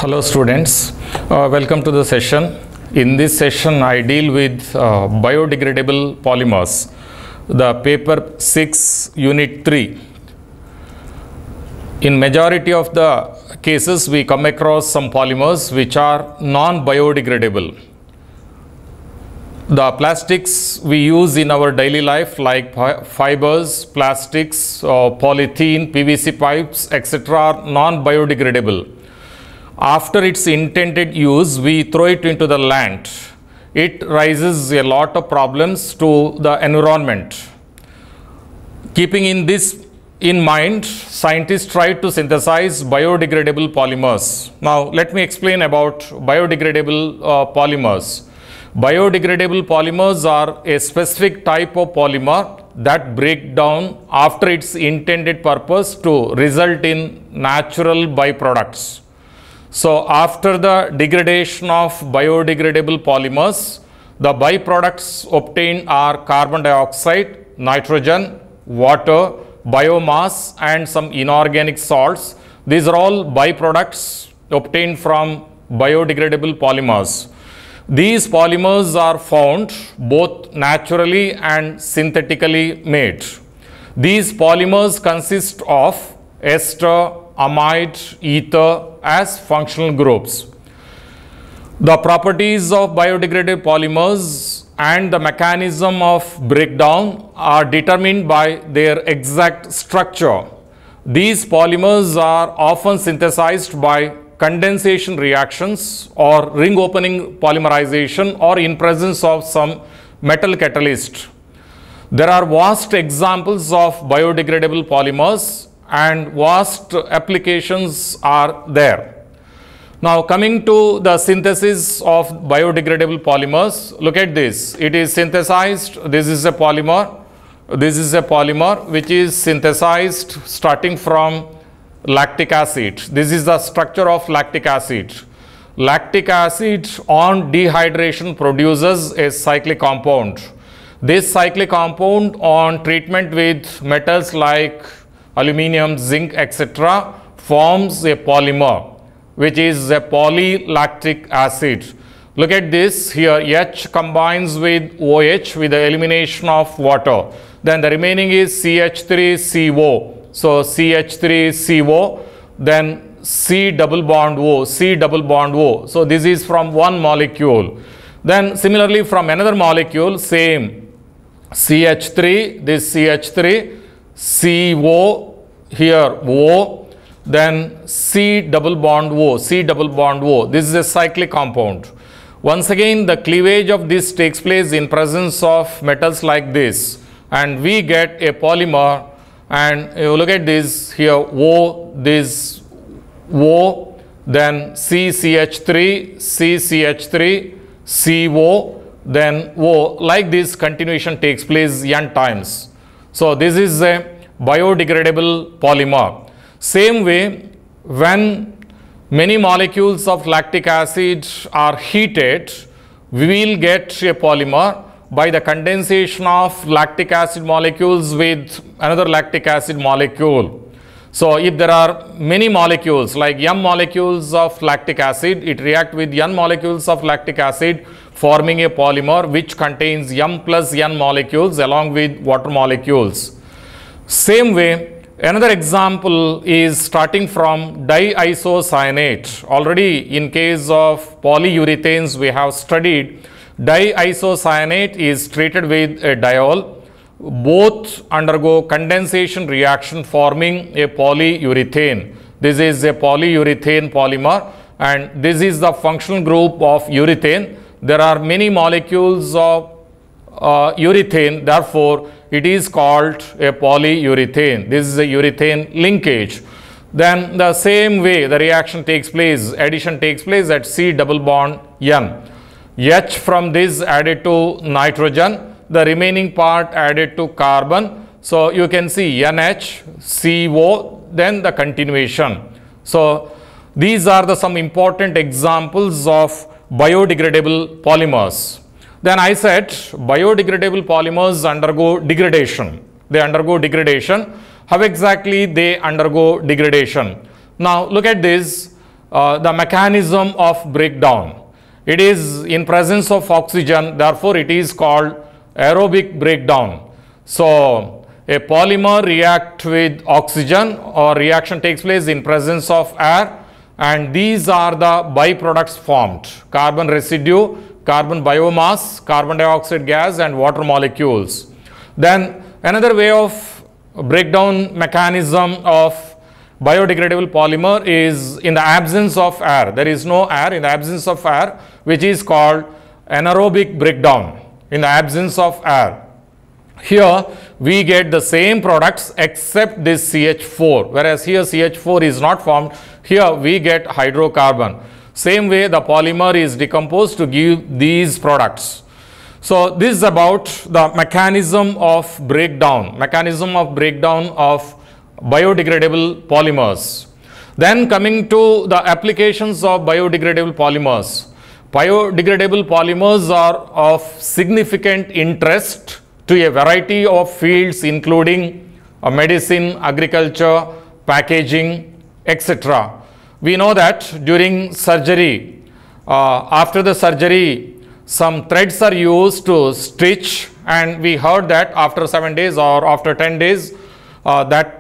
Hello students, welcome to the session. In this session I deal with biodegradable polymers, the paper 6 unit 3. In majority of the cases we come across some polymers which are non-biodegradable. The plastics we use in our daily life like fibers, plastics, polythene, PVC pipes, etc. are non-biodegradable. After its intended use, we throw it into the land. It raises a lot of problems to the environment. Keeping this in mind, scientists try to synthesize biodegradable polymers. Now, let me explain about biodegradable polymers. Biodegradable polymers are a specific type of polymer that break down after its intended purpose to result in natural byproducts. So, after the degradation of biodegradable polymers, the byproducts obtained are carbon dioxide, nitrogen, water, biomass and some inorganic salts. These are all byproducts obtained from biodegradable polymers. These polymers are found both naturally and synthetically made. These polymers consist of ester, amide, ether as functional groups. The properties of biodegradable polymers and the mechanism of breakdown are determined by their exact structure. These polymers are often synthesized by condensation reactions or ring opening polymerization or in presence of some metal catalyst. There are vast examples of biodegradable polymers and vast applications are there. Now coming to the synthesis of biodegradable polymers, look at this. It is synthesized, this is a polymer which is synthesized starting from lactic acid. This is the structure of lactic acid. Lactic acid on dehydration produces a cyclic compound. This cyclic compound on treatment with metals like aluminum, zinc, etc. forms a polymer which is a polylactic acid. Look at this here, H combines with OH with the elimination of water. Then the remaining is CH3CO. So CH3CO, then C double bond O. So this is from one molecule. Then similarly from another molecule, same CH3, this CH3, CO, here O, then C double bond O. This is a cyclic compound. Once again, the cleavage of this takes place in presence of metals like this, and we get a polymer. And you look at this here, O, this O, then CCH3, CCH3, CO, then O. Like this continuation takes place n times. So this is a biodegradable polymer. Same way, when many molecules of lactic acid are heated, we will get a polymer by the condensation of lactic acid molecules with another lactic acid molecule. So if there are many molecules like M molecules of lactic acid, it reacts with N molecules of lactic acid forming a polymer which contains M plus N molecules along with water molecules. Same way, another example is starting from diisocyanate. Already in case of polyurethanes we have studied diisocyanate is treated with a diol. Both undergo condensation reaction forming a polyurethane. This is a polyurethane polymer and this is the functional group of urethane. There are many molecules of urethane, therefore it is called a polyurethane. This is a urethane linkage. Then the same way the reaction takes place, addition takes place at C double bond N. H from this added to nitrogen, the remaining part added to carbon. So you can see NH, CO, then the continuation. So these are some important examples of biodegradable polymers. Then I said biodegradable polymers undergo degradation. They undergo degradation. How exactly they undergo degradation? Now look at this. the mechanism of breakdown. It is in presence of oxygen, therefore it is called aerobic breakdown. So a polymer reacts with oxygen, or reaction takes place in presence of air, and these are the byproducts formed: carbon residue, carbon biomass, carbon dioxide gas, and water molecules. Then another way of breakdown mechanism of biodegradable polymer is in the absence of air. There is no air. In the absence of air, which is called anaerobic breakdown, in the absence of air. Here we get the same products except this CH4, whereas here CH4 is not formed. Here we get hydrocarbon. Same way the polymer is decomposed to give these products. So this is about the mechanism of breakdown of biodegradable polymers. Then coming to the applications of biodegradable polymers. Biodegradable polymers are of significant interest to a variety of fields, including medicine, agriculture, packaging, etc. We know that during surgery, after the surgery, some threads are used to stitch, and we heard that after 7 days or after 10 days, that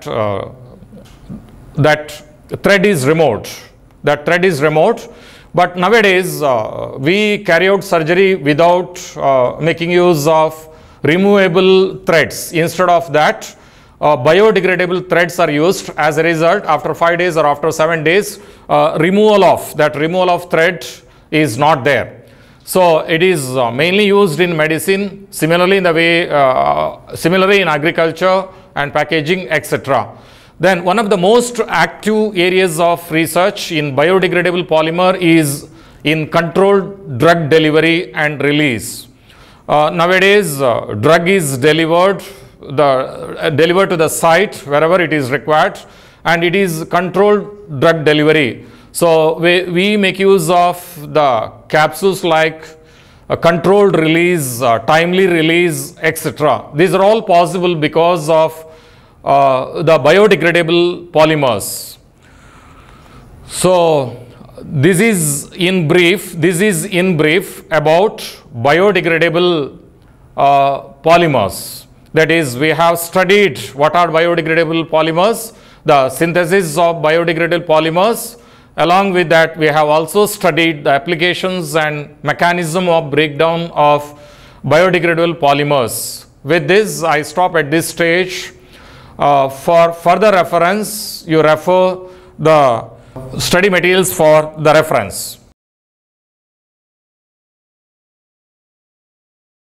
thread is removed. That thread is removed. But nowadays, we carry out surgery without making use of removable threads. Instead of that, biodegradable threads are used. As a result, after 5 days or after 7 days, removal of thread is not there. So it is mainly used in medicine, similarly similarly in agriculture and packaging, etc. Then one of the most active areas of research in biodegradable polymer is in controlled drug delivery and release. Nowadays, drug is delivered to the site wherever it is required, and it is controlled drug delivery. So we make use of the capsules like controlled release, timely release, etc. These are all possible because of the biodegradable polymers. So this is in brief about biodegradable polymers. That is, we have studied what are biodegradable polymers, the synthesis of biodegradable polymers. Along with that, we have also studied the applications and mechanism of breakdown of biodegradable polymers. With this, I stop at this stage. For further reference, you refer the study materials for the reference.